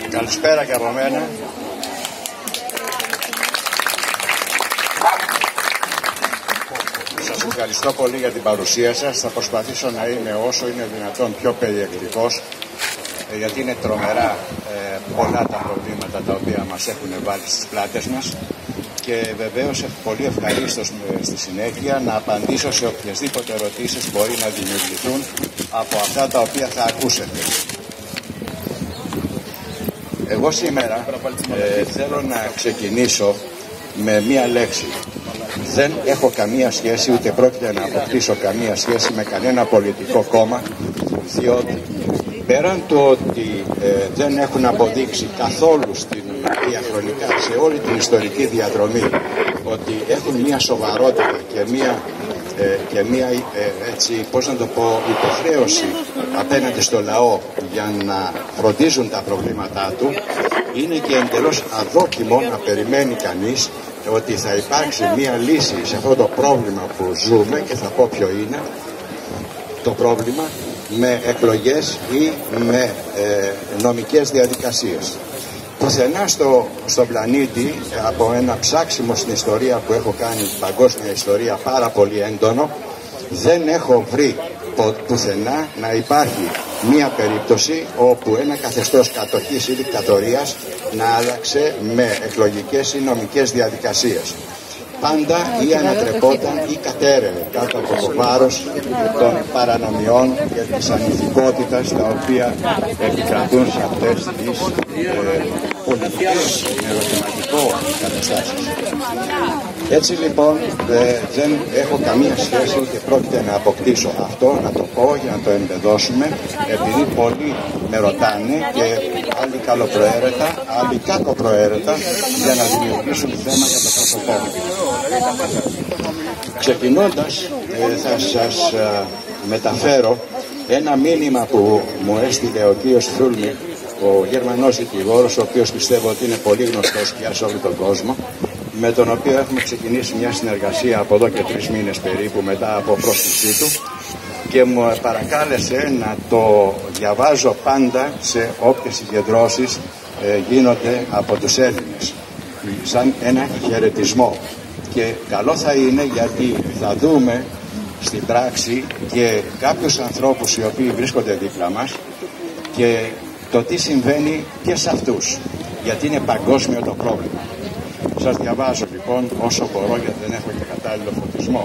Καλησπέρα και από μένα. Σας ευχαριστώ πολύ για την παρουσία σας. Θα προσπαθήσω να είμαι όσο είναι δυνατόν πιο περιεκτικός, γιατί είναι τρομερά πολλά τα προβλήματα τα οποία μας έχουν βάλει στις πλάτες μας, και βεβαίως πολύ ευχαρίστως στη συνέχεια να απαντήσω σε οποιασδήποτε ερωτήσεις μπορεί να δημιουργηθούν από αυτά τα οποία θα ακούσετε. Εγώ σήμερα θέλω να ξεκινήσω με μία λέξη. Δεν έχω καμία σχέση, ούτε πρόκειται να αποκτήσω καμία σχέση με κανένα πολιτικό κόμμα, διότι πέραν του ότι δεν έχουν αποδείξει καθόλου διαχρονικά σε όλη την ιστορική διαδρομή ότι έχουν μία σοβαρότητα και μία έτσι, πώς να το πω, υποχρέωση απέναντι στο λαό για να φροντίζουν τα προβλήματά του, είναι και εντελώς αδόκιμο να περιμένει κανείς ότι θα υπάρξει μία λύση σε αυτό το πρόβλημα που ζούμε, και θα πω ποιο είναι το πρόβλημα, με εκλογές ή με νομικές διαδικασίες. Πουθενά στον πλανήτη, από ένα ψάξιμο στην ιστορία που έχω κάνει, την παγκόσμια ιστορία, πάρα πολύ έντονο, δεν έχω βρει πουθενά να υπάρχει μία περίπτωση όπου ένα καθεστώς κατοχής ή δικτατορίας να άλλαξε με εκλογικές ή νομικές διαδικασίες. Πάντα ή ανατρεπόταν ή κατέρευε κάτω από το βάρος των παρανομιών και της ανηθικότητας τα οποία επικρατούν σε αυτές τις πολιτικές με ερωτηματικό καταστάσεις. Έτσι λοιπόν δεν έχω καμία σχέση, ούτε πρόκειται να αποκτήσω αυτό, να το πω για να το εμπεδώσουμε, επειδή πολλοί με ρωτάνε, και άλλοι καλοπροαίρετα, άλλοι κακοπροαίρετα, για να δημιουργήσουν θέμα για το πρόσωπό μου. Ξεκινώντας, θα σας μεταφέρω ένα μήνυμα που μου έστειλε ο κύριος Φρούλμικ, ο Γερμανός δικηγόρος, ο οποίος πιστεύω ότι είναι πολύ γνωστός πια σε όλο τον κόσμο, με τον οποίο έχουμε ξεκινήσει μια συνεργασία από εδώ και 3 μήνες περίπου μετά από πρόσκλησή του, και μου παρακάλεσε να το διαβάζω πάντα σε όποιες συγκεντρώσεις γίνονται από τους Έλληνες, σαν ένα χαιρετισμό. Και καλό θα είναι, γιατί θα δούμε στην πράξη και κάποιους ανθρώπους οι οποίοι βρίσκονται δίπλα μας και το τι συμβαίνει και σε αυτούς, γιατί είναι παγκόσμιο το πρόβλημα. Σας διαβάζω λοιπόν όσο μπορώ, γιατί δεν έχω και κατάλληλο φωτισμό.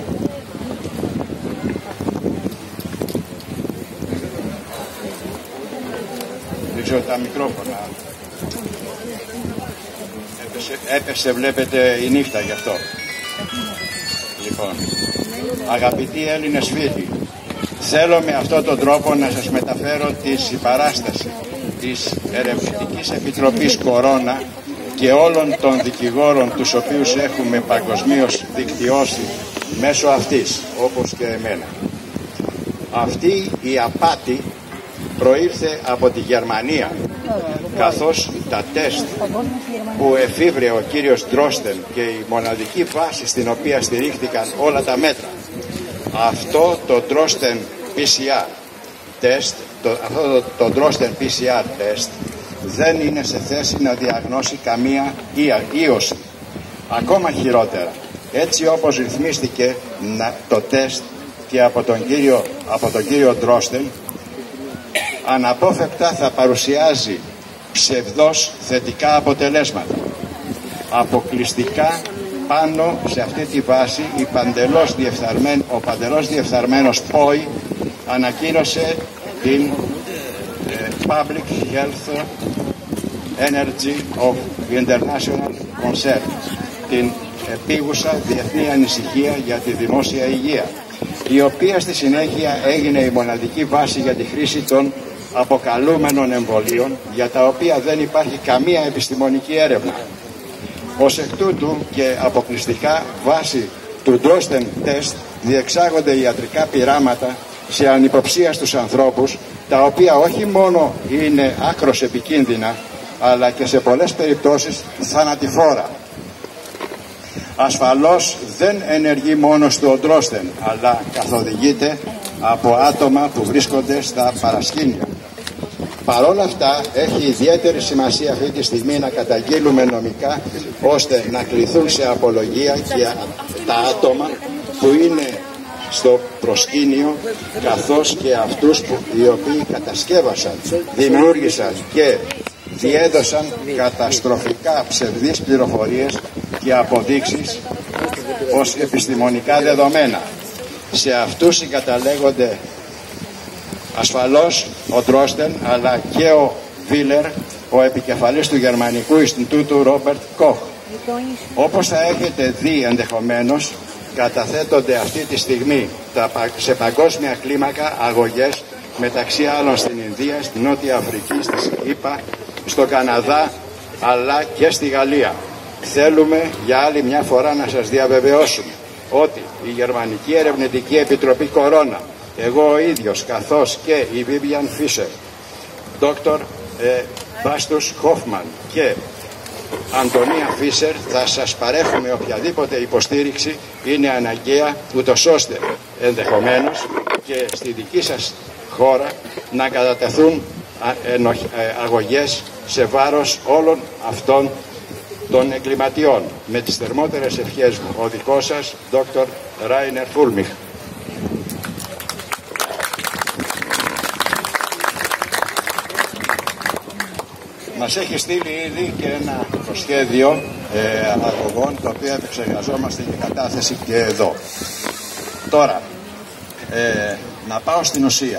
Δεν ξέρω τα μικρόφωνα. Έπεσε βλέπετε η νύχτα γι' αυτό. Λοιπόν, αγαπητοί Έλληνες φίλοι, θέλω με αυτόν τον τρόπο να σας μεταφέρω τη συμπαράσταση της Ερευνητικής Επιτροπής Κορώνα και όλων των δικηγόρων τους οποίους έχουμε παγκοσμίως δικτυώσει μέσω αυτής, όπως και εμένα. Αυτή η απάτη προήλθε από τη Γερμανία, καθώς τα τεστ που εφήβρε ο κύριος Ντρόστεν και η μοναδική βάση στην οποία στηρίχθηκαν όλα τα μέτρα, αυτό το Ντρόστεν PCR τεστ, το Ντρόστεν PCR τεστ δεν είναι σε θέση να διαγνώσει καμία ίωση. Ακόμα χειρότερα, έτσι όπως ρυθμίστηκε το τεστ και από τον κύριο Ντρόστεν, αναπόφευκτα θα παρουσιάζει ψευδώς θετικά αποτελέσματα. Αποκλειστικά πάνω σε αυτή τη βάση ο παντελώς διεφθαρμένος ΠΟΗ ανακοίνωσε την Public Health Energy of International Concern, την επίγουσα διεθνή ανησυχία για τη δημόσια υγεία, η οποία στη συνέχεια έγινε η μοναδική βάση για τη χρήση των αποκαλούμενων εμβολίων, για τα οποία δεν υπάρχει καμία επιστημονική έρευνα. Ως εκ τούτου και αποκλειστικά βάσει του Ντρόστεν τεστ διεξάγονται ιατρικά πειράματα σε ανυποψίαστους ανθρώπους, τα οποία όχι μόνο είναι άκρως επικίνδυνα, αλλά και σε πολλές περιπτώσεις θανατηφόρα. Ασφαλώς δεν ενεργεί μόνο στο Ντρόστεν, αλλά καθοδηγείται από άτομα που βρίσκονται στα παρασκήνια. Παρ' όλα αυτά έχει ιδιαίτερη σημασία αυτή τη στιγμή να καταγγείλουμε νομικά, ώστε να κληθούν σε απολογία και τα άτομα που είναι στο προσκήνιο, καθώς και αυτούς οι οποίοι κατασκεύασαν, δημιούργησαν και διέδωσαν καταστροφικά ψευδείς πληροφορίες και αποδείξεις ως επιστημονικά δεδομένα. Σε αυτούς συγκαταλέγονται ασφαλώς ο Ντρόστεν, αλλά και ο Βίλερ, ο επικεφαλής του Γερμανικού Ινστιτούτου Ρόμπερτ Κοχ. Όπως θα έχετε δει ενδεχομένως, καταθέτονται αυτή τη στιγμή σε παγκόσμια κλίμακα αγωγές, μεταξύ άλλων στην Ινδία, στην Νότια Αφρική, στις ΗΠΑ, στο Καναδά, αλλά και στη Γαλλία. Θέλουμε για άλλη μια φορά να σας διαβεβαιώσουμε ότι η Γερμανική Ερευνητική Επιτροπή Κορώνα, εγώ ο ίδιος, καθώς και η Βίβιαν Φίσερ, Dr. Μπάστους Χόφμαν και Αντωνία Φίσερ, θα σας παρέχουμε οποιαδήποτε υποστήριξη είναι αναγκαία, ούτως ώστε ενδεχομένως και στη δική σας χώρα να κατατεθούν αγωγές σε βάρος όλων αυτών των εγκληματιών. Με τις θερμότερες ευχές μου, ο δικός σας Dr. Ράινερ Φούλμιχ. Μας έχει στείλει ήδη και ένα προσχέδιο αγωγών, το οποίο επεξεργαζόμαστε και κατάθεση και εδώ. Τώρα, να πάω στην ουσία.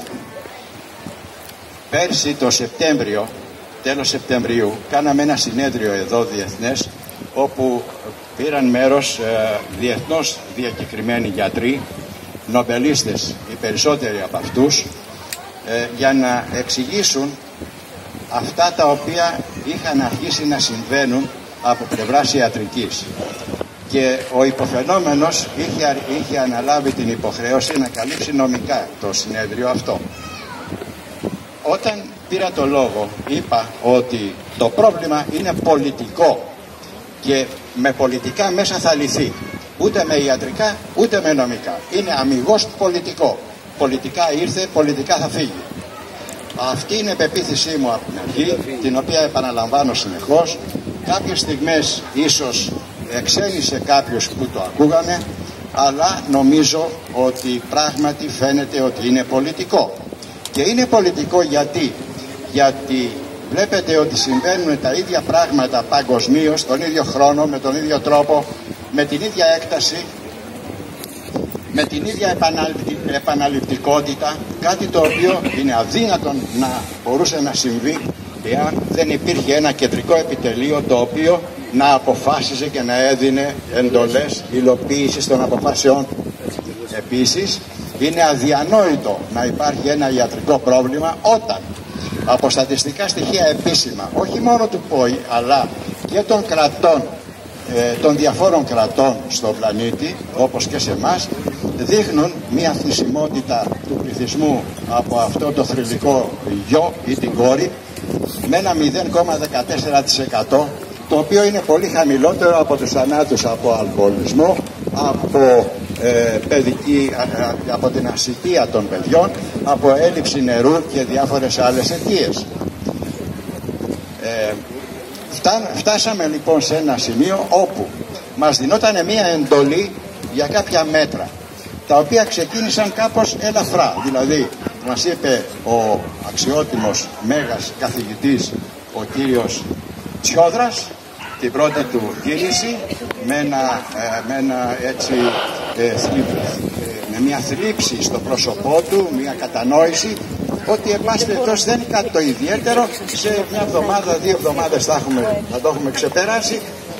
Πέρσι το Σεπτέμβριο, τέλος Σεπτεμβρίου, κάναμε ένα συνέδριο εδώ διεθνές, όπου πήραν μέρος διεθνώς διακεκριμένοι γιατροί, νομπελίστες οι περισσότεροι από αυτούς, για να εξηγήσουν αυτά τα οποία είχαν αρχίσει να συμβαίνουν από πλευράς ιατρικής. Και ο υποφαινόμενος είχε αναλάβει την υποχρέωση να καλύψει νομικά το συνέδριο αυτό. Όταν πήρα το λόγο, είπα ότι το πρόβλημα είναι πολιτικό και με πολιτικά μέσα θα λυθεί. Ούτε με ιατρικά, ούτε με νομικά. Είναι αμιγώς πολιτικό. Πολιτικά ήρθε, πολιτικά θα φύγει. Αυτή είναι η πεποίθησή μου από την αρχή, την οποία επαναλαμβάνω συνεχώς. Κάποιες στιγμές ίσως εξένησε κάποιους που το ακούγανε, αλλά νομίζω ότι πράγματι φαίνεται ότι είναι πολιτικό. Και είναι πολιτικό γιατί βλέπετε ότι συμβαίνουν τα ίδια πράγματα παγκοσμίως, τον ίδιο χρόνο, με τον ίδιο τρόπο, με την ίδια έκταση, με την ίδια επαναληπτικότητα, κάτι το οποίο είναι αδύνατον να μπορούσε να συμβεί εάν δεν υπήρχε ένα κεντρικό επιτελείο το οποίο να αποφάσιζε και να έδινε εντολές υλοποίησης των αποφάσεων. Επίσης, είναι αδιανόητο να υπάρχει ένα ιατρικό πρόβλημα όταν από στατιστικά στοιχεία επίσημα, όχι μόνο του ΠΟΗ αλλά και των κρατών, των διαφόρων κρατών στον πλανήτη, όπως και σε εμάς, δείχνουν μια θνησιμότητα του πληθυσμού από αυτό το θρυλικό γιο ή την κόρη με ένα 0,14%, το οποίο είναι πολύ χαμηλότερο από τους θανάτους από αλκοολισμό, από την ασιτεία των παιδιών, από έλλειψη νερού και διάφορες άλλες αιτίες. Φτάσαμε λοιπόν σε ένα σημείο όπου μας δινόταν μια εντολή για κάποια μέτρα, τα οποία ξεκίνησαν κάπως ελαφρά. Δηλαδή μας είπε ο αξιότιμος μέγας καθηγητής, ο κύριος Τσιόδρας, την πρώτη του κίνηση με μια θλίψη στο πρόσωπό του, μια κατανόηση ότι εν πάση περιπτώσει δεν είναι κάτι το ιδιαίτερο, σε μια εβδομάδα, 2 εβδομάδες θα το έχουμε ξεπεράσει,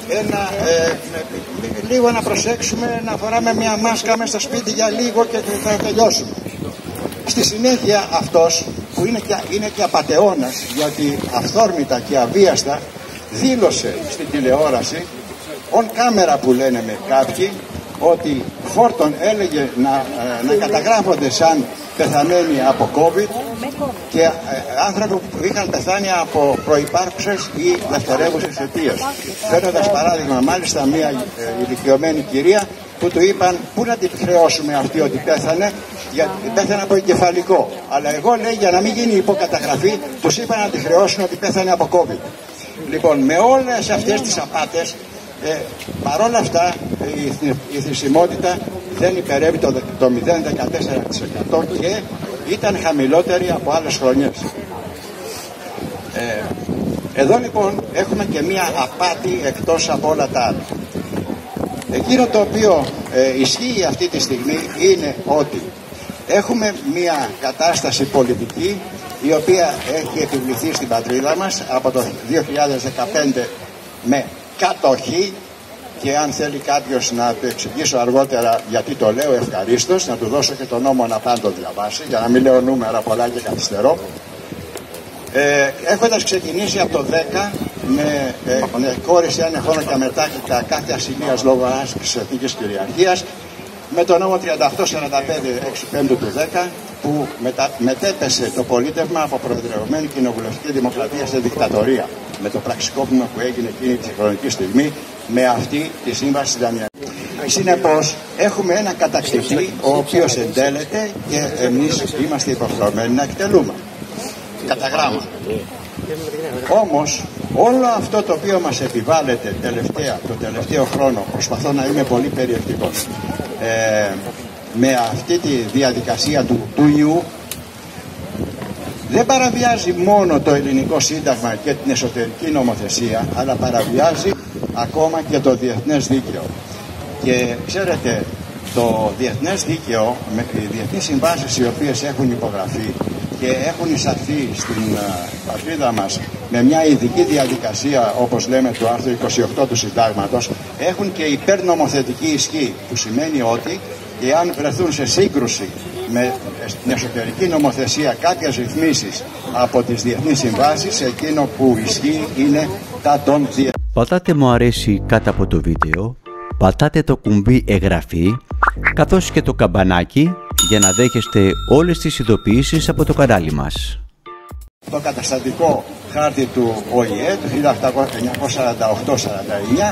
λίγο να προσέξουμε να φοράμε μια μάσκα μέσα στο σπίτι για λίγο και θα τελειώσουμε. Στη συνέχεια αυτός που είναι και απατεώνας, γιατί αυθόρμητα και αβίαστα δήλωσε στην τηλεόραση, on camera που λένε με κάποιοι, ότι φόρτων έλεγε να καταγράφονται σαν πεθαμένοι από COVID και άνθρωποι που είχαν πεθάνει από προϋπάρχουσες ή δευτερεύουσες αιτίες. Φέροντας παράδειγμα μάλιστα μια ηλικιωμένη κυρία που του είπαν πού να την χρεώσουμε αυτή ότι πέθανε, πέθανε από εγκεφαλικό. Αλλά εγώ, λέει, για να μην γίνει υποκαταγραφή, τους είπαν να τη χρεώσουν ότι πέθανε από COVID. Λοιπόν, με όλες αυτές τις απάτες, παρόλα αυτά η θνησιμότητα δεν υπερεύει το 0,14% και ήταν χαμηλότερη από άλλες χρονιές. Εδώ λοιπόν έχουμε και μία απάτη εκτός από όλα τα άλλα. Εκείνο το οποίο ισχύει αυτή τη στιγμή είναι ότι έχουμε μία κατάσταση πολιτική η οποία έχει επιβληθεί στην πατρίδα μας από το 2015 με κατοχή, και αν θέλει κάποιος να το εξηγήσω αργότερα γιατί το λέω, ευχαρίστως, να του δώσω και τον νόμο να πάντα το διαβάσει, για να μην λέω νούμερα πολλά και καθυστερώ. Έχοντας ξεκινήσει από το 10 με κόρηση ένα χρόνο και αμετάκλητα κάθε ασυλίας λόγω άσκησης εθνικής κυριαρχίας, με το νόμο 3845 του 10 που μετέπεσε το πολίτευμα από προεδρευμένη κοινοβουλευτική δημοκρατία σε δικτατορία, με το πραξικόπημα που έγινε εκείνη τη χρονική στιγμή με αυτή τη σύμβαση της Δαμιανής. Συνεπώς έχουμε ένα κατακτητή ο οποίος εντέλεται και εμείς είμαστε υποχρεωμένοι να εκτελούμε κατά γράμμα. Όμως όλο αυτό το οποίο μας επιβάλλεται το τελευταίο χρόνο, προσπαθώ να είμαι πολύ περιεκτικός, με αυτή τη διαδικασία του ιού, δεν παραβιάζει μόνο το ελληνικό σύνταγμα και την εσωτερική νομοθεσία, αλλά παραβιάζει ακόμα και το διεθνές δίκαιο. Και ξέρετε, το διεθνές δίκαιο, με οι διεθνείς συμβάσεις οι οποίες έχουν υπογραφεί και έχουν εισαχθεί στην πατρίδα μας με μια ειδική διαδικασία, όπως λέμε το άρθρο 28 του Συντάγματος, έχουν και υπερνομοθετική ισχύ, που σημαίνει ότι εάν βρεθούν σε σύγκρουση με την εσωτερική νομοθεσία κάποιες ρυθμίσεις από τις διεθνείς συμβάσεις, εκείνο που ισχύει είναι τα των διεθνών. Πατάτε μου αρέσει κάτω από το βίντεο, πατάτε το κουμπί εγγραφή, καθώς και το καμπανάκι για να δέχεστε όλες τις ειδοποιήσεις από το κανάλι μας. Το καταστατικό χάρτη του ΟΗΕ του 1948-49,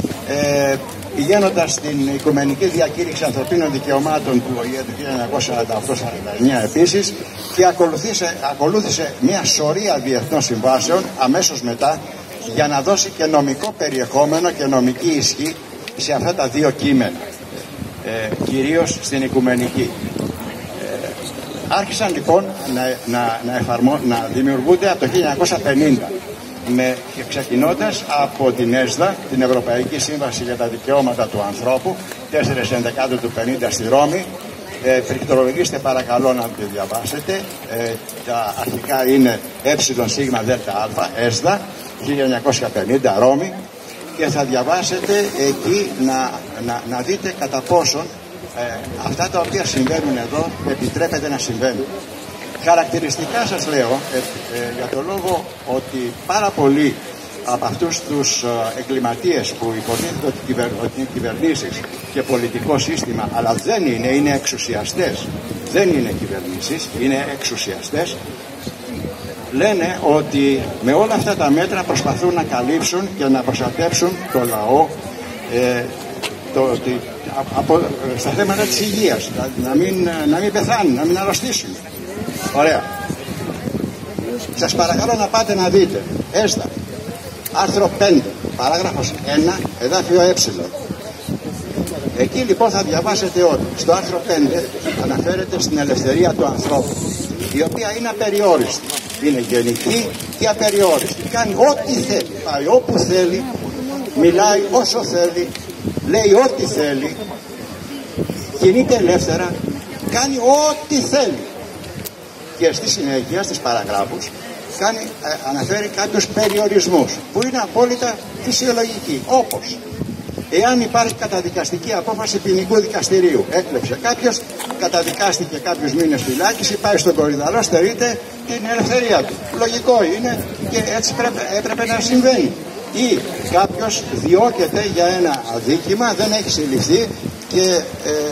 πηγαίνοντας στην Οικουμενική Διακήρυξη Ανθρωπίνων Δικαιωμάτων του ΟΗΕ του 1948-49 επίσης, και ακολούθησε μια σωρία διεθνών συμβάσεων αμέσως μετά, για να δώσει και νομικό περιεχόμενο και νομική ισχύ σε αυτά τα δύο κείμενα, κυρίως στην Οικουμενική. Άρχισαν λοιπόν να δημιουργούνται από το 1950, ξεκινώντας από την ΕΣΔΑ, την Ευρωπαϊκή Σύμβαση για τα Δικαιώματα του Ανθρώπου, 4/11 του 50 στη Ρώμη. Πληκτρολογήστε παρακαλώ να τη διαβάσετε. Τα αρχικά είναι ΕΣΔΑ, ΕΣΔΑ, 1950 Ρώμη, και θα διαβάσετε εκεί να δείτε κατά πόσον αυτά τα οποία συμβαίνουν εδώ επιτρέπεται να συμβαίνουν. Χαρακτηριστικά σας λέω, για το λόγο ότι πάρα πολλοί από αυτούς τους εγκληματίες που υποτίθεται ότι είναι κυβερνήσεις και πολιτικό σύστημα, αλλά δεν είναι εξουσιαστές, δεν είναι κυβερνήσεις, είναι εξουσιαστές, λένε ότι με όλα αυτά τα μέτρα προσπαθούν να καλύψουν και να προστατεύσουν το λαό στα θέματα της υγείας, να μην πεθάνουν, να μην αρρωστήσουν. Ωραία. Σας παρακαλώ να πάτε να δείτε ΕΣΔΑ, άρθρο 5, παράγραφος 1, εδάφιο ε. Εκεί λοιπόν θα διαβάσετε ότι στο άρθρο 5 αναφέρεται στην ελευθερία του ανθρώπου, η οποία είναι απεριόριστη. Είναι γενική και απεριόριστη. Κάνει ό,τι θέλει. Πάει όπου θέλει, μιλάει όσο θέλει, λέει ό,τι θέλει, κινείται ελεύθερα, κάνει ό,τι θέλει. Και στη συνέχεια, στις παραγράφους, αναφέρει κάποιους περιορισμούς που είναι απόλυτα φυσιολογικοί. Όπως, εάν υπάρχει καταδικαστική απόφαση ποινικού δικαστηρίου, έκλεψε κάποιος, καταδικάστηκε κάποιους μήνες φυλάκιση, πάει στον κορυδαλό, στερείται την ελευθερία του. Λογικό είναι και έτσι έπρεπε να συμβαίνει. Ή κάποιος διώκεται για ένα αδίκημα, δεν έχει συλληφθεί και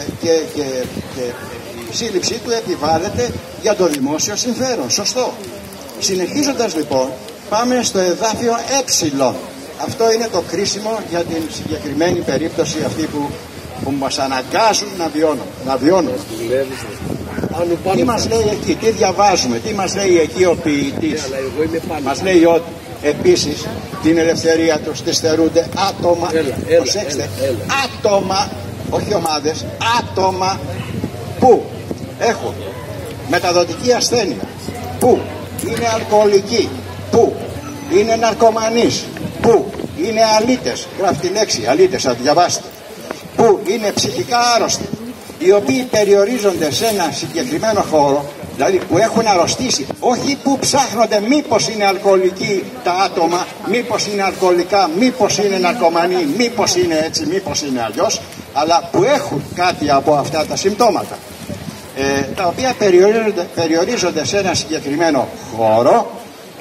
η σύλληψή του επιβάλλεται για το δημόσιο συμφέρον. Σωστό. Συνεχίζοντας λοιπόν, πάμε στο εδάφιο ε. Αυτό είναι το κρίσιμο για την συγκεκριμένη περίπτωση αυτή που που μας αναγκάζουν να βιώνουμε. Τι μας λέει εκεί, τι διαβάζουμε, τι μας λέει εκεί ο ποιητής? Μας λέει ότι επίσης την ελευθερία τους τη στερούνται άτομα, προσέξτε, άτομα, όχι ομάδες, άτομα που έχουν μεταδοτική ασθένεια, που είναι αλκοολικοί, που είναι ναρκωμανείς, που είναι αλήτες, γράφει τη λέξη αλήτες, θα τη διαβάσετε, που είναι ψυχικά άρρωστοι, οι οποίοι περιορίζονται σε ένα συγκεκριμένο χώρο, δηλαδή που έχουν αρρωστήσει, όχι που ψάχνονται μήπως είναι αλκοολικοί τα άτομα, μήπως είναι αλκοολικά, μήπως είναι ναρκωμανοί, μήπως είναι έτσι, μήπως είναι αλλιώς, αλλά που έχουν κάτι από αυτά τα συμπτώματα, τα οποία περιορίζονται σε ένα συγκεκριμένο χώρο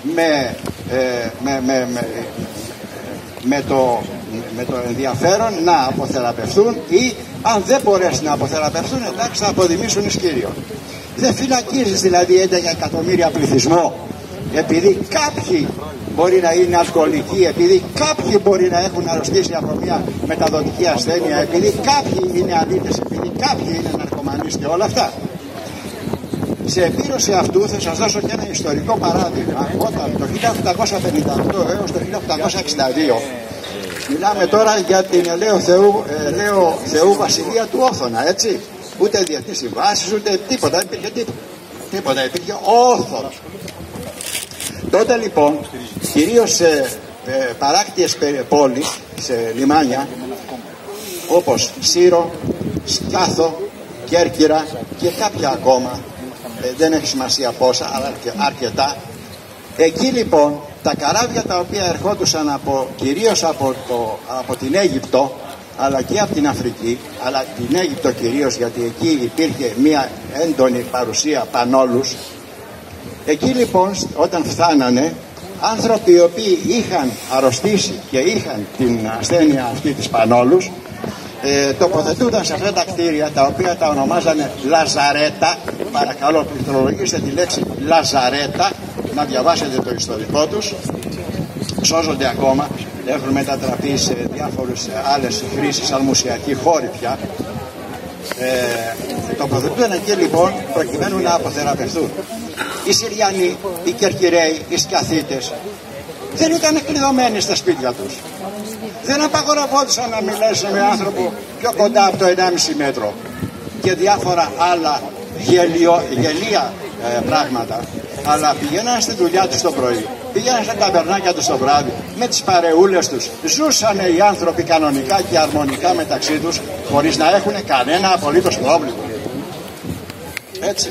με το ενδιαφέρον να αποθεραπευθούν, ή αν δεν μπορέσουν να αποθεραπευθούν, εντάξει, θα αποδημήσουν εις Κύριο. Δεν φυλακίζεις δηλαδή 11 εκατομμύρια πληθυσμό επειδή κάποιοι μπορεί να είναι αλκοολικοί, επειδή κάποιοι μπορεί να έχουν αρρωστήσει από μια μεταδοτική ασθένεια, επειδή κάποιοι είναι αλήτες, επειδή κάποιοι είναι ναρκωμανείς και όλα αυτά. Σε επίρρωση αυτού θα σας δώσω και ένα ιστορικό παράδειγμα. Όταν το 1858 έως το 1862, μιλάμε τώρα για την Ελαίου Θεού Βασιλεία του Όθωνα, έτσι. Ούτε διεθνείς συμβάσεις, ούτε τίποτα, τίποτα, υπήρχε Όθωνος. Τότε λοιπόν, κυρίως σε παράκτιες πόλεις, σε λιμάνια, όπως Σύρο, Σκάθο, Κέρκυρα και κάποια ακόμα, δεν έχει σημασία πόσα, αλλά αρκετά. Εκεί λοιπόν τα καράβια τα οποία ερχόντουσαν κυρίως από την Αίγυπτο, αλλά και από την Αφρική, αλλά την Αίγυπτο κυρίως, γιατί εκεί υπήρχε μια έντονη παρουσία πανόλους. Εκεί λοιπόν όταν φτάνανε άνθρωποι οι οποίοι είχαν αρρωστήσει και είχαν την ασθένεια αυτή της πανόλους, τοποθετούνταν σε αυτά τα κτίρια, τα οποία τα ονομάζανε λαζαρέτα. Παρακαλώ πληκτρολογήστε τη λέξη λαζαρέτα, να διαβάσετε το ιστορικό τους. Σώζονται ακόμα, έχουν μετατραπεί σε διάφορες άλλες χρήσεις, αλμουσιακοί χώροι πια. Τοποθετούνταν εκεί λοιπόν προκειμένου να αποθεραπευτούν. Οι Συριανοί, οι Κερκυραίοι, οι Σκαθίτες δεν ήταν κλειδωμένοι στα σπίτια τους. Δεν απαγορευόντουσαν να μιλήσει με άνθρωπο πιο κοντά από το 1,5 μέτρο και διάφορα άλλα γελία πράγματα. Αλλά πηγαίναν στη δουλειά τους το πρωί, πήγαιναν στα ταβερνάκια τους το βράδυ, με τις παρεούλες τους. Ζούσαν οι άνθρωποι κανονικά και αρμονικά μεταξύ τους, χωρίς να έχουν κανένα απολύτως πρόβλημα. Έτσι.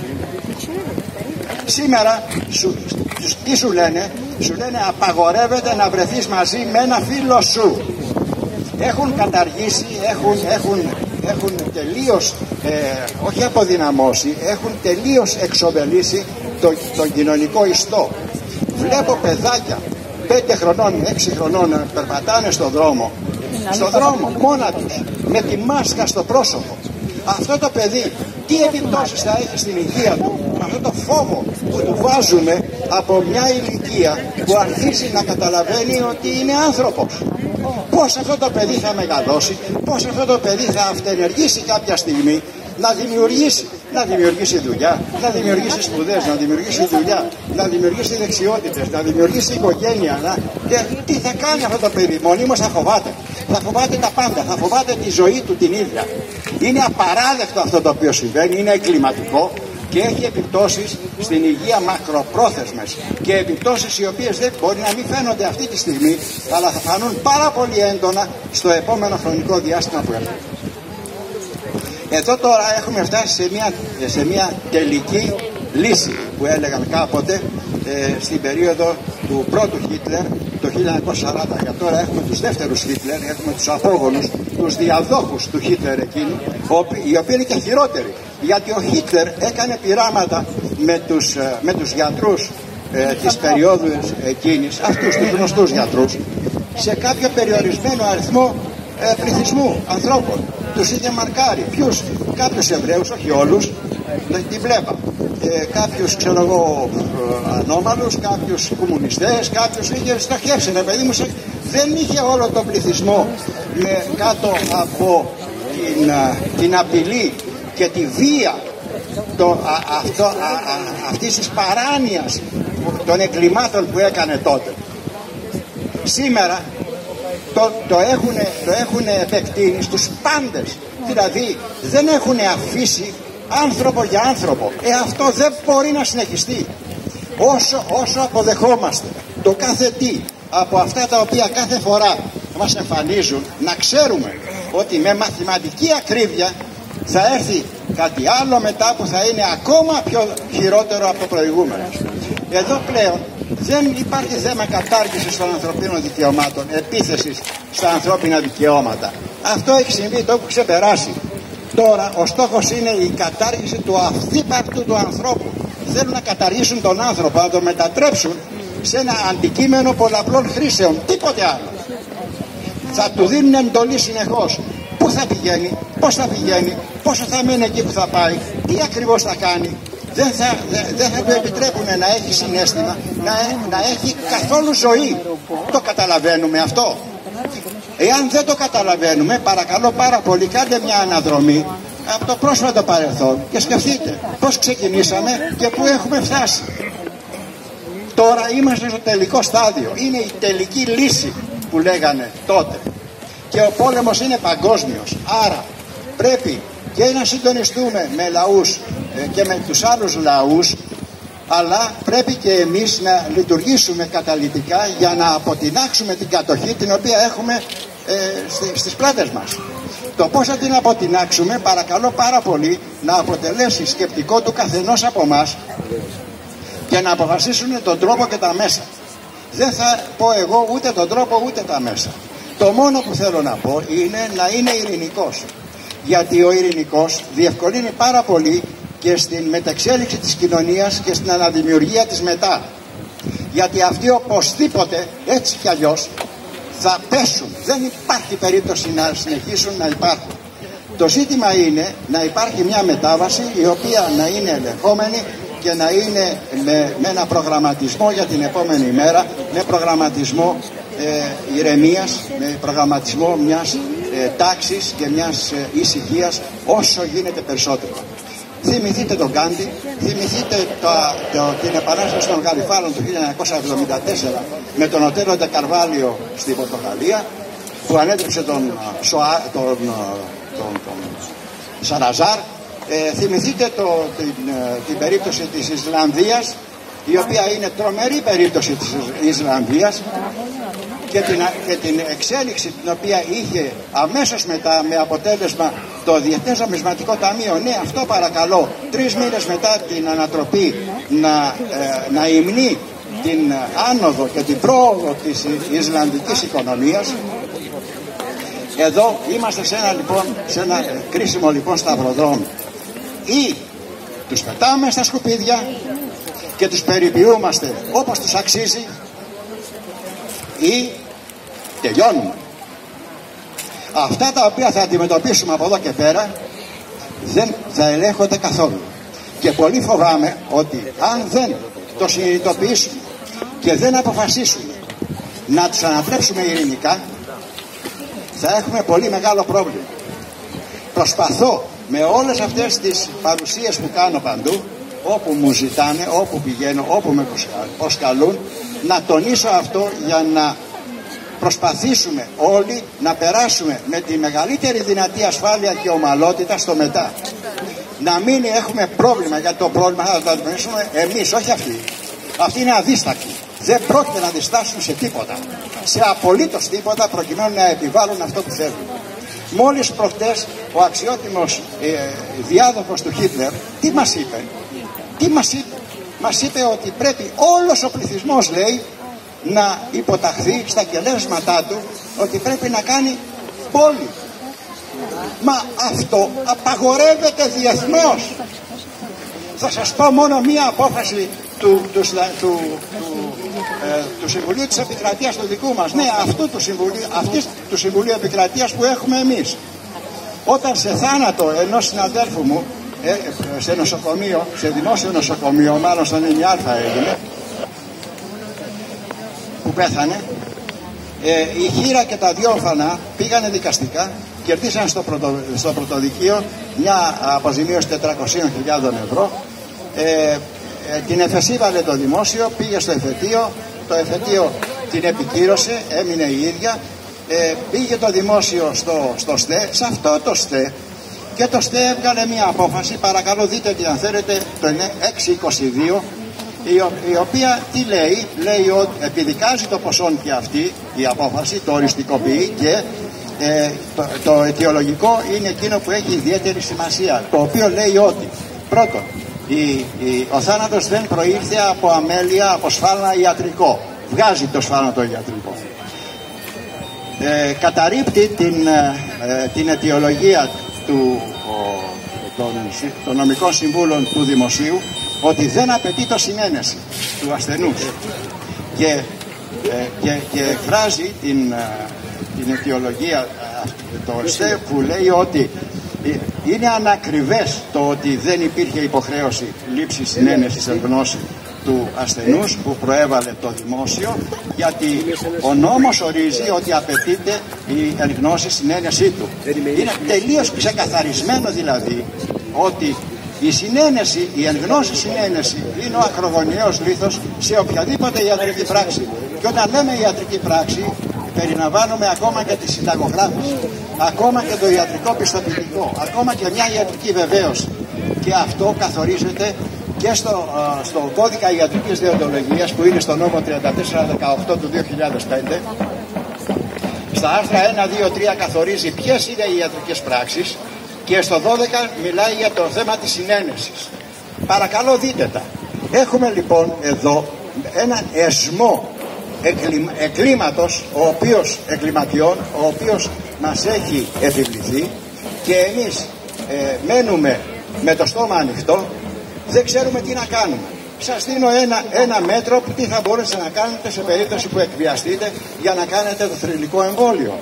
Σήμερα τι σου λένε? Σου λένε απαγορεύεται να βρεθείς μαζί με ένα φίλο σου. Έχουν καταργήσει, έχουν τελείως όχι αποδυναμώσει, έχουν τελείως εξοβελήσει τον κοινωνικό ιστό. Βλέπω παιδάκια 5 χρονών, 6 χρονών περπατάνε στον δρόμο μόνα τους, με τη μάσκα στο πρόσωπο. Αυτό το παιδί τι επιπτώσεις θα έχει στην υγεία του, αυτό το φόβο που του βάζουμε από μια ηλικία που αρχίζει να καταλαβαίνει ότι είναι άνθρωπος. Πώς αυτό το παιδί θα μεγαλώσει, πώς αυτό το παιδί θα αυτενεργήσει κάποια στιγμή, να δημιουργήσει δουλειά, να δημιουργήσει σπουδές, να δημιουργήσει δουλειά, να δημιουργήσει δεξιότητες, να δημιουργήσει οικογένεια. Και τι θα κάνει αυτό το παιδί? Μονίμως θα φοβάται. Θα φοβάται τα πάντα, θα φοβάται τη ζωή του την ίδια. Είναι απαράδεκτο αυτό το οποίο συμβαίνει, είναι εγκληματικό και έχει επιπτώσεις στην υγεία μακροπρόθεσμες και επιπτώσεις οι οποίες δεν μπορεί να μην φαίνονται αυτή τη στιγμή, αλλά θα φανούν πάρα πολύ έντονα στο επόμενο χρονικό διάστημα που έρχεται. Εδώ τώρα έχουμε φτάσει σε μια τελική λύση που έλεγαν κάποτε στην περίοδο του πρώτου Χίτλερ το 1940. Για τώρα έχουμε τους δεύτερους Χίτλερ, έχουμε τους απόγονους, τους διαδόχους του Χίτλερ εκείνου, οι οποίοι είναι και χειρότεροι, γιατί ο Χίτλερ έκανε πειράματα με τους γιατρούς της περίοδου εκείνης, αυτούς τους γνωστούς γιατρούς, σε κάποιο περιορισμένο αριθμό πληθυσμού ανθρώπων. Τους είχε μαρκάρει. Ποιους? Κάποιους Εβραίους, όχι όλους, την βλέπα. Κάποιους, ξέρω εγώ, ανώμαλους, κάποιους κομμουνιστές, κάποιους είχε στοχεύσει. Παιδί μου, δεν είχε όλο τον πληθυσμό κάτω από την απειλή και τη βία αυτής της παράνοιας των εγκλημάτων που έκανε τότε. Σήμερα το έχουν επεκτείνει στους πάντες. Δηλαδή δεν έχουν αφήσει άνθρωπο για άνθρωπο. Αυτό δεν μπορεί να συνεχιστεί. Όσο αποδεχόμαστε το κάθε τι από αυτά τα οποία κάθε φορά μας εμφανίζουν, να ξέρουμε ότι με μαθηματική ακρίβεια θα έρθει κάτι άλλο μετά που θα είναι ακόμα πιο χειρότερο από το προηγούμενο. Εδώ πλέον δεν υπάρχει θέμα κατάργησης των ανθρωπίνων δικαιωμάτων, επίθεσης στα ανθρώπινα δικαιώματα. Αυτό έχει συμβεί, το έχουν ξεπεράσει. Τώρα ο στόχος είναι η κατάργηση του αυθύπαρτου του ανθρώπου. Θέλουν να καταργήσουν τον άνθρωπο, να τον μετατρέψουν σε ένα αντικείμενο πολλαπλών χρήσεων, τίποτε άλλο. Θα του δίνουν εντολή συνεχώς. Πού θα πηγαίνει, πώς θα πηγαίνει, πόσο θα μένει εκεί που θα πάει, τι ακριβώς θα κάνει. Δεν θα του επιτρέπουν να έχει συναίσθημα, να έχει καθόλου ζωή. Το καταλαβαίνουμε αυτό? Εάν δεν το καταλαβαίνουμε, παρακαλώ πάρα πολύ, κάντε μια αναδρομή από το πρόσφατο παρελθόν και σκεφτείτε πώς ξεκινήσαμε και πού έχουμε φτάσει. Τώρα είμαστε στο τελικό στάδιο. Είναι η τελική λύση που λέγανε τότε. Και ο πόλεμος είναι παγκόσμιος. Άρα πρέπει και να συντονιστούμε με λαούς και με τους άλλους λαούς, αλλά πρέπει και εμείς να λειτουργήσουμε καταλυτικά για να αποτινάξουμε την κατοχή την οποία έχουμε στις πλάτες μας. Το πώς θα την αποτινάξουμε, παρακαλώ πάρα πολύ, να αποτελέσει σκεπτικό του καθενός από εμάς και να αποφασίσουν τον τρόπο και τα μέσα. Δεν θα πω εγώ ούτε τον τρόπο ούτε τα μέσα. Το μόνο που θέλω να πω είναι να είναι ειρηνικός. Γιατί ο ειρηνικός διευκολύνει πάρα πολύ και στην μεταξέλιξη της κοινωνίας και στην αναδημιουργία της μετά. Γιατί αυτοί οπωσδήποτε, έτσι κι αλλιώς, θα πέσουν. Δεν υπάρχει περίπτωση να συνεχίσουν να υπάρχουν. Το ζήτημα είναι να υπάρχει μια μετάβαση η οποία να είναι ελεγχόμενη και να είναι με ένα προγραμματισμό για την επόμενη μέρα, με προγραμματισμό ηρεμίας, με προγραμματισμό μιας τάξης και μιας ησυχίας όσο γίνεται περισσότερο. Θυμηθείτε τον Γκάντι, θυμηθείτε την επανάσταση των Γαλιφάρων του 1974 με τον Οτέλο ντε Καρβάλιο στην Πορτογαλία που ανέτρεψε τον Σαλαζάρ. Θυμηθείτε την περίπτωση της Ισλανδίας, η οποία είναι τρομερή περίπτωση της Ισλανδίας και την εξέλιξη την οποία είχε αμέσως μετά με αποτέλεσμα το Διεθνές Νομισματικό Ταμείο. Ναι, αυτό παρακαλώ, 3 μήνες μετά την ανατροπή να υμνεί την άνοδο και την πρόοδο της Ισλανδικής οικονομίας. Εδώ είμαστε σε ένα κρίσιμο λοιπόν σταυροδρόμι. Ή τους πετάμε στα σκουπίδια και τους περιποιούμαστε όπως τους αξίζει, ή τελειώνουμε. Αυτά τα οποία θα αντιμετωπίσουμε από εδώ και πέρα δεν θα ελέγχονται καθόλου. Και πολύ φοβάμαι ότι αν δεν το συνειδητοποιήσουμε και δεν αποφασίσουμε να τους ανατρέψουμε ειρηνικά, θα έχουμε πολύ μεγάλο πρόβλημα. Προσπαθώ με όλες αυτές τις παρουσίες που κάνω παντού, όπου μου ζητάνε, όπου πηγαίνω, όπου με προσκαλούν, να τονίσω αυτό για να προσπαθήσουμε όλοι να περάσουμε με τη μεγαλύτερη δυνατή ασφάλεια και ομαλότητα στο μετά. Να μην έχουμε πρόβλημα, γιατί το πρόβλημα θα το αντιμετωπίσουμε εμείς, όχι αυτοί. Αυτοί είναι αδίστακτοι. Δεν πρόκειται να διστάσουν σε τίποτα. Σε απολύτως τίποτα προκειμένου να επιβάλλουν αυτό που θέλουν. Μόλις προχτές ο αξιότιμος διάδοχος του Χίτλερ τι μας είπε? Μας είπε ότι πρέπει όλος ο πληθυσμός, λέει, να υποταχθεί στα κελέσματά του, ότι πρέπει να κάνει πόλη. Μα αυτό απαγορεύεται διεθνώς. Θα σας πω μόνο μία απόφαση του Συμβουλίου της Επικρατείας του δικού μας. Ναι, αυτής του Συμβουλίου Επικρατείας που έχουμε εμείς. Όταν σε θάνατο ενός συναδέλφου μου σε νοσοκομείο, σε δημόσιο νοσοκομείο, μάλλον στον 9α έγινε, που πέθανε, η χείρα και τα 2 ορφανά πήγανε δικαστικά κερδίσαν στο πρωτοδικείο μια αποζημίωση 400.000 ευρώ. Την εφεσίβαλε το δημόσιο, πήγε στο εφετείο, το εφετείο την επικύρωσε, έμεινε η ίδια. Πήγε το δημόσιο στο ΣΤΕ, σε αυτό το ΣΤΕ, και το ΣΤΕ έβγαλε μια απόφαση, παρακαλώ δείτε την αν θέλετε, το 622, η οποία τι λέει? Λέει ότι επιδικάζει το ποσό και αυτή η απόφαση, το οριστικοποιεί, και το αιτιολογικό είναι εκείνο που έχει ιδιαίτερη σημασία, το οποίο λέει ότι πρώτον, ο θάνατος δεν προήλθε από αμέλεια, από σφάλμα ιατρικό, βγάζει το σφάλμα το ιατρικό. Καταρρίπτει την αιτιολογία των νομικών συμβούλων του Δημοσίου, ότι δεν απαιτεί το συνένεση του ασθενούς, και εκφράζει την αιτιολογία το ΣΤΕ, που λέει ότι είναι ανακριβές το ότι δεν υπήρχε υποχρέωση λήψης συνένεσης εν γνώση του ασθενούς που προέβαλε το δημόσιο, γιατί ο νόμος ορίζει ότι απαιτείται η εν γνώση συνένεσή του. Είναι τελείως ξεκαθαρισμένο δηλαδή ότι η συνένεση, η εν γνώση συνένεση είναι ο ακρογωνιαίος λίθος σε οποιαδήποτε ιατρική πράξη. Και όταν λέμε ιατρική πράξη, περιλαμβάνουμε ακόμα και τη συνταγογράφηση, ακόμα και το ιατρικό πιστοποιητικό, ακόμα και μια ιατρική βεβαίωση. Και αυτό καθορίζεται και στο κώδικα ιατρικής δεοντολογίας, που είναι στο νόμο 3418 του 2005. Στα άρθρα 1, 2, 3 καθορίζει ποιες είναι οι ιατρικές πράξεις, και στο 12 μιλάει για το θέμα της συνένεσης. Παρακαλώ δείτε τα. Έχουμε λοιπόν εδώ έναν εσμό εγκλήματος, εγκληματιών, ο οποίος μας έχει επιβληθεί, και εμείς μένουμε με το στόμα ανοιχτό, δεν ξέρουμε τι να κάνουμε. Σας δίνω ένα μέτρο που τι θα μπορέσετε να κάνετε σε περίπτωση που εκβιαστείτε για να κάνετε το θρυλικό εμβόλιο.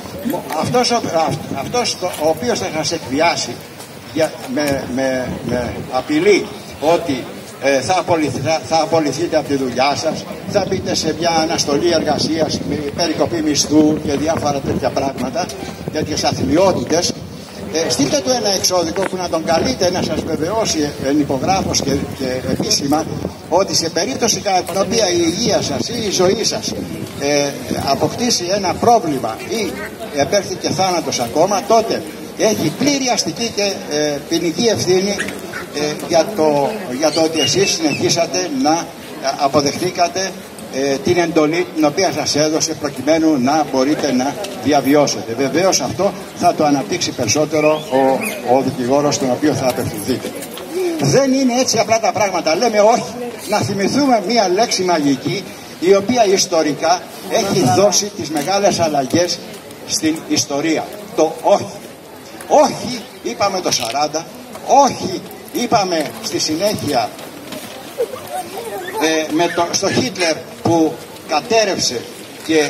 Αυτός ο οποίος θα σας εκβιάσει με απειλή ότι θα απολυθείτε από τη δουλειά σας, θα μπείτε σε μια αναστολή εργασίας με περικοπή μισθού και διάφορα τέτοια πράγματα, τέτοιες αθλιότητες, στείλτε του ένα εξώδικο που να τον καλείτε να σας βεβαιώσει εν υπογράφος και επίσημα ότι σε περίπτωση κατά την οποία η υγεία σας ή η ζωή σας αποκτήσει ένα πρόβλημα ή επέρθει και θάνατος ακόμα, τότε έχει πλήρη αστική και ποινική ευθύνη για το ότι εσείς συνεχίσατε να αποδεχτήκατε την εντολή την οποία σας έδωσε προκειμένου να μπορείτε να διαβιώσετε. Βεβαίως αυτό θα το αναπτύξει περισσότερο ο δικηγόρος στον οποίο θα απευθυνθείτε. Δεν είναι έτσι απλά τα πράγματα. Λέμε όχι. Να θυμηθούμε μία λέξη μαγική η οποία ιστορικά έχει δώσει τις μεγάλες αλλαγές στην ιστορία. Το όχι. Όχι είπαμε το 40, όχι είπαμε στη συνέχεια στο Χίτλερ που κατέρευσε και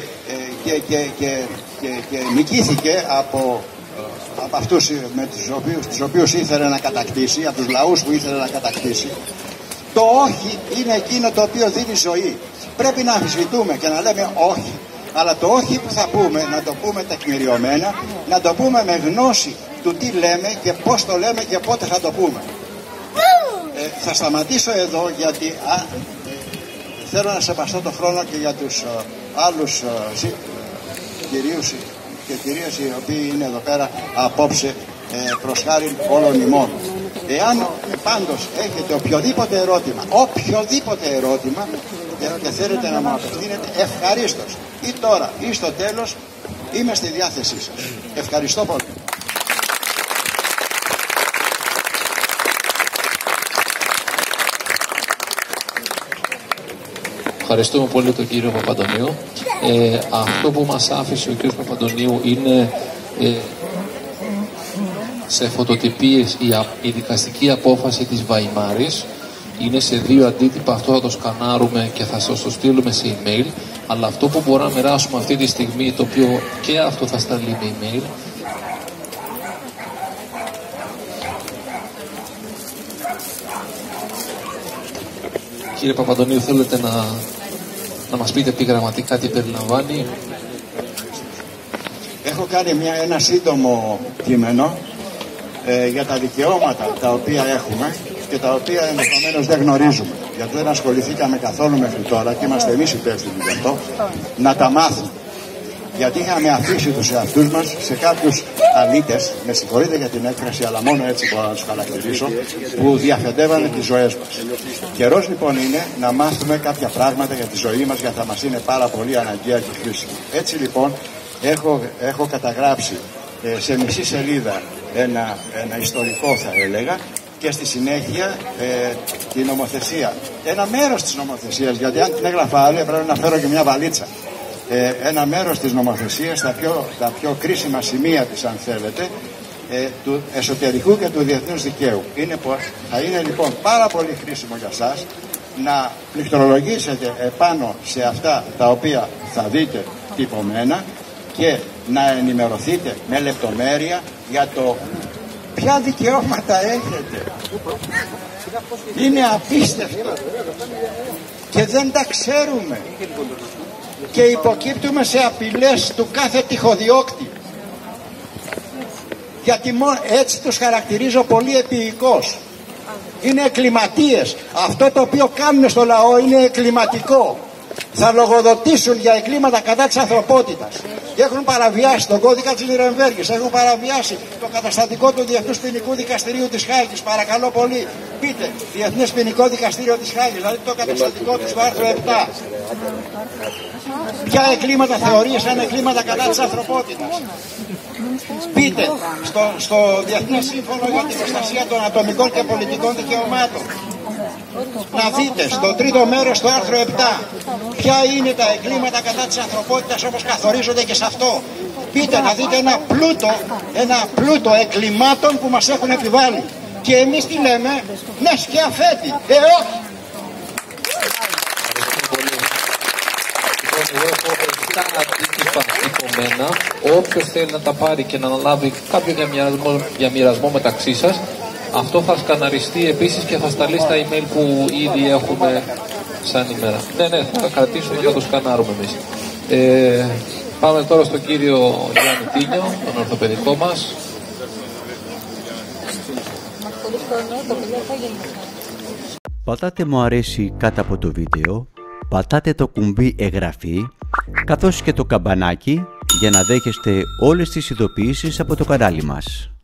νικήθηκε από αυτούς με τους οποίους ήθελε να κατακτήσει, από τους λαούς που ήθελε να κατακτήσει. Το όχι είναι εκείνο το οποίο δίνει ζωή. Πρέπει να αμφισβητούμε και να λέμε όχι, αλλά το όχι που θα πούμε να το πούμε τεκμηριωμένα, να το πούμε με γνώση του τι λέμε και πώς το λέμε και πότε θα το πούμε. Θα σταματήσω εδώ γιατί θέλω να σεβαστώ το χρόνο και για τους άλλους κυρίους και κυρίες οι οποίοι είναι εδώ πέρα απόψε προς χάριν όλων ημών. Εάν πάντως έχετε οποιοδήποτε ερώτημα και θέλετε να μου απευθύνετε, ευχαρίστως, ή τώρα ή στο τέλος, είμαι στη διάθεσή σας. Ευχαριστώ πολύ. Ευχαριστούμε πολύ τον κύριο Παπαντονίου. Αυτό που μας άφησε ο κύριος Παπαντονίου είναι σε φωτοτυπίες η δικαστική απόφαση της Βαϊμάρης. Είναι σε 2 αντίτυπα, αυτό θα το σκανάρουμε και θα σας το στείλουμε σε email. Αλλά αυτό που μπορούμε να μοιράσουμε αυτή τη στιγμή, το οποίο και αυτό θα σταλεί με email, κύριε Παπαντονίου, θέλετε να μας πείτε επιγραμματικά τι περιλαμβάνει? Έχω κάνει ένα σύντομο κείμενο για τα δικαιώματα τα οποία έχουμε και τα οποία ενδεχομένως δεν γνωρίζουμε. Γιατί δεν ασχοληθήκαμε καθόλου μέχρι τώρα και είμαστε εμείς υπεύθυνοι γι' αυτό, να τα μάθουμε. Γιατί είχαμε αφήσει τους εαυτούς μας σε κάποιους αλήτες, με συγχωρείτε για την έκφραση, αλλά μόνο έτσι μπορώ να τους χαρακτηρίσω, που διαφεντεύανε τις ζωές μας. Καιρός λοιπόν είναι να μάθουμε κάποια πράγματα για τη ζωή μας, γιατί θα μας είναι πάρα πολύ αναγκαία και χρήσιμη. Έτσι λοιπόν έχω καταγράψει σε μισή σελίδα ένα ιστορικό, θα έλεγα, και στη συνέχεια την νομοθεσία. Ένα μέρος της νομοθεσίας, γιατί αν την έγραφα άλλη πρέπει να φέρω και μια βαλίτσα. Ένα μέρος της νομοθεσίας, τα πιο κρίσιμα σημεία της, αν θέλετε, του εσωτερικού και του διεθνούς δικαίου. Θα είναι λοιπόν πάρα πολύ χρήσιμο για σας να πληκτρολογήσετε επάνω σε αυτά τα οποία θα δείτε τυπωμένα και να ενημερωθείτε με λεπτομέρεια για το ποια δικαιώματα έχετε. Είναι απίστευτο και δεν τα ξέρουμε και υποκύπτουμε σε απειλές του κάθε τυχοδιώκτη, γιατί έτσι τους χαρακτηρίζω πολύ επίοικος. Είναι εγκληματίες. Αυτό το οποίο κάνουν στο λαό είναι εγκληματικό. Θα λογοδοτήσουν για εγκλήματα κατά της ανθρωπότητας. Και έχουν παραβιάσει τον κώδικα της Νιρεμβέργης, έχουν παραβιάσει το καταστατικό του Διεθνούς Ποινικού Δικαστηρίου της Χάγης. Παρακαλώ πολύ, πείτε Διεθνές Ποινικό Δικαστήριο της Χάγης, δηλαδή το καταστατικό του άρθρο 7. Ποια εγκλήματα θεωρεί σαν εγκλήματα κατά της ανθρωπότητας. Πείτε στο Διεθνές Σύμφωνο για την Προστασία των Ατομικών και Πολιτικών Δικαιωμάτων. Να δείτε στο τρίτο μέρος του άρθρο 7 ποια είναι τα εγκλήματα κατά της ανθρωπότητας όπως καθορίζονται και σε αυτό. Πείτε, να δείτε ένα πλούτο εγκλημάτων που μας έχουν επιβάλει. Και εμείς τι λέμε, ναι και αφέτη, όχι. Εγώ έχω 7 αντίτυπα τυπωμένα. Όποιος θέλει να τα πάρει και να αναλάβει κάποιο διαμοιρασμό μεταξύ σας, αυτό θα σκαναριστεί επίσης και θα σταλεί στα email που ήδη έχουμε σαν ημέρα. Ναι, θα κρατήσουμε και θα το σκανάρουμε εμείς. Πάμε τώρα στον κύριο Γιάννη Τίνιο, τον ορθοπαιδικό μας. Πατάτε μου αρέσει κάτω από το βίντεο, πατάτε το κουμπί εγγραφή, καθώς και το καμπανάκι για να δέχεστε όλες τις ειδοποιήσεις από το κανάλι μας.